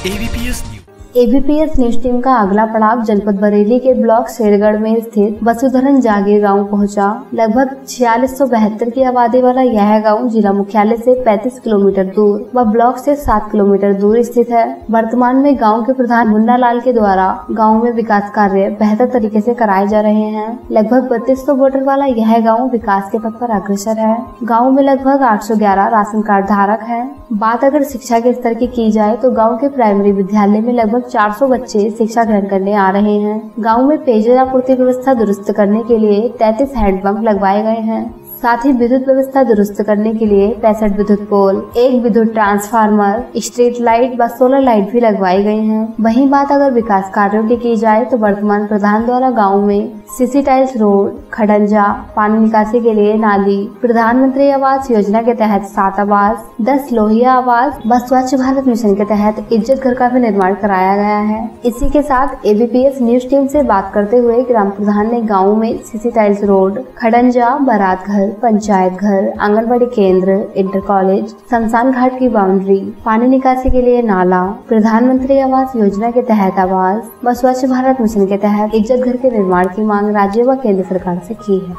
ABPS news team का अगला पड़ाव जनपद बरेली के ब्लॉक शेरगढ़ में स्थित वसुधरन जागीर गांव पहुंचा। लगभग 4672 की आबादी वाला यह गांव जिला मुख्यालय से 35 किलोमीटर दूर व ब्लॉक से 7 किलोमीटर दूर स्थित है। वर्तमान में गांव के प्रधान मुन्ना लाल के द्वारा गांव में विकास कार्य बेहतर तरीके से कराए जा रहे हैं। लगभग 3200 वोटर वाला यह गाँव विकास के पथ पर अग्रसर है। गाँव में लगभग 811 राशन कार्ड धारक है। बात अगर शिक्षा के स्तर की जाए तो गाँव के प्राइमरी विद्यालय में लगभग 400 बच्चे शिक्षा ग्रहण करने आ रहे हैं। गांव में पेयजल आपूर्ति व्यवस्था दुरुस्त करने के लिए 33 हैंडपंप लगवाए गए हैं। साथ ही विद्युत व्यवस्था दुरुस्त करने के लिए 65 विद्युत पोल, 1 विद्युत ट्रांसफार्मर, स्ट्रीट लाइट व सोलर लाइट भी लगवाई गई हैं। वहीं बात अगर विकास कार्यों की जाए तो वर्तमान प्रधान द्वारा गांव में सीसी टाइल्स रोड, खडंजा, पानी निकासी के लिए नाली, प्रधानमंत्री आवास योजना के तहत 7 आवास, 10 लोहिया आवास व स्वच्छ भारत मिशन के तहत इज्जत घर का भी निर्माण कराया गया है। इसी के साथ एबीपीएस न्यूज टीम से बात करते हुए ग्राम प्रधान ने गाँव में सीसी टाइल्स रोड, खडंजा, बारात घर, पंचायत घर, आंगनबाड़ी केंद्र, इंटर कॉलेज, शमशान घाट की बाउंड्री, पानी निकासी के लिए नाला, प्रधानमंत्री आवास योजना के तहत आवास व स्वच्छ भारत मिशन के तहत इज्जत घर के निर्माण की मांग राज्य व केंद्र सरकार से की है।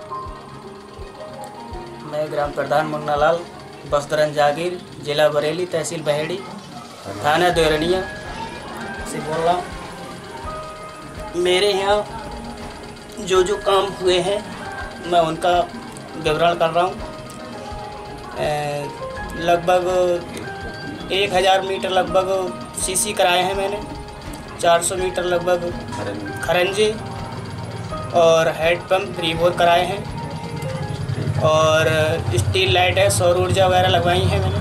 मैं ग्राम प्रधान मुन्ना लाल, वसुधरन जागीर, जिला बरेली, तहसील बहेड़ी, थाना देवरनिया से बोल रहा हूँ। मेरे यहाँ जो काम हुए हैं मैं उनका विवरण कर रहा हूँ। लगभग 1000 मीटर लगभग सीसी कराए हैं मैंने, 400 मीटर लगभग खरंजे और हेडपम्प रिबोर कराए हैं और स्टील लाइट है, सौर ऊर्जा वगैरह लगवाई है मैंने।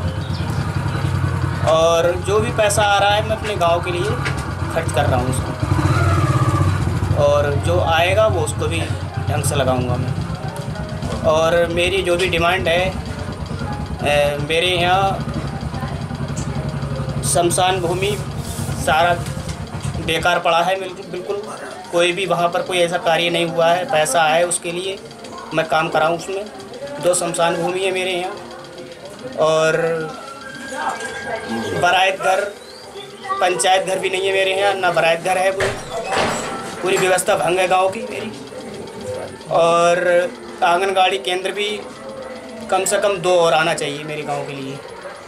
और जो भी पैसा आ रहा है मैं अपने गांव के लिए खर्च कर रहा हूँ उसको, और जो आएगा वो उसको भी ढंग से लगाऊंगा मैं। और मेरी जो भी डिमांड है, मेरे यहाँ शमशान भूमि सारा बेकार पड़ा है, बिल्कुल कोई भी वहाँ पर कोई ऐसा कार्य नहीं हुआ है। पैसा आए उसके लिए मैं काम कराऊँ उसमें। 2 शमशान भूमि है मेरे यहाँ और बारात घर, पंचायत घर भी नहीं है मेरे यहाँ, ना बारात घर है। पूरी व्यवस्था भंग है गाँव की मेरी। और आंगनबाड़ी केंद्र भी कम से कम 2 और आना चाहिए मेरे गांव के लिए।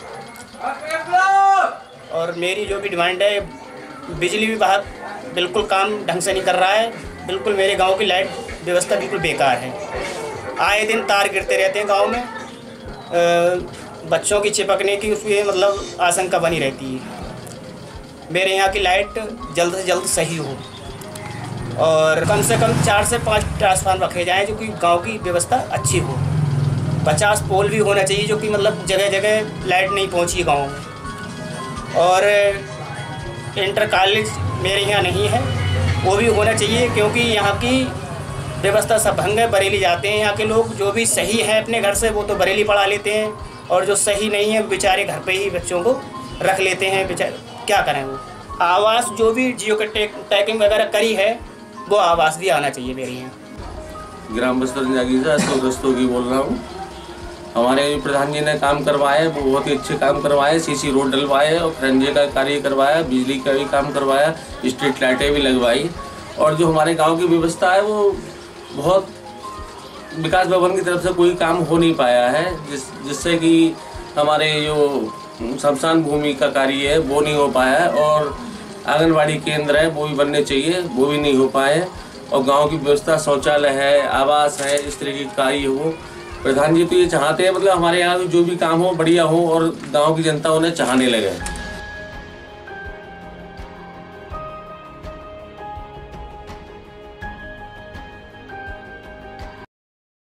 और मेरी जो भी डिमांड है, बिजली विभाग बिल्कुल काम ढंग से नहीं कर रहा है। बिल्कुल मेरे गांव की लाइट व्यवस्था बिल्कुल बेकार है। आए दिन तार गिरते रहते हैं गांव में, बच्चों की चिपकने की उसकी मतलब आशंका बनी रहती है। मेरे यहाँ की लाइट जल्द से जल्द सही हो और कम से कम 4 से 5 ट्रांसफार्मर रखे जाएं जो कि गांव की व्यवस्था अच्छी हो। 50 पोल भी होना चाहिए जो कि मतलब जगह जगह लाइट नहीं पहुंची गांव में। और इंटर कॉलेज मेरे यहाँ नहीं है, वो भी होना चाहिए क्योंकि यहाँ की व्यवस्था सब भंग है। बरेली जाते हैं यहाँ के लोग, जो भी सही है अपने घर से वो तो बरेली पढ़ा लेते हैं और जो सही नहीं है बेचारे घर पे ही बच्चों को रख लेते हैं। बेचारे क्या करें वो। आवास जो भी जियो के टैगिंग वगैरह करी है वो आवास भी आना चाहिए मेरे यहाँ। ग्राम वसुधरन जागीर से अशोक रस्तोगी बोल रहा हूँ। हमारे प्रधान जी ने काम करवाए, वो बहुत ही अच्छे काम करवाए। सीसी रोड डलवाए और खरंजे का कार्य करवाया, बिजली का भी काम करवाया, स्ट्रीट लाइटें भी लगवाई। और जो हमारे गांव की व्यवस्था है वो बहुत विकास भवन की तरफ से कोई काम हो नहीं पाया है, जिससे कि हमारे जो शमशान भूमि का कार्य है वो नहीं हो पाया है। और आंगनबाड़ी केंद्र है वो भी बनने चाहिए, वो भी नहीं हो पाए। और गांव की व्यवस्था, शौचालय है, आवास है, इस तरह की कार्य हो। प्रधान जी तो ये चाहते हैं मतलब हमारे यहाँ जो भी काम हो बढ़िया हो और गांव की जनता उन्हें चाहने लगे।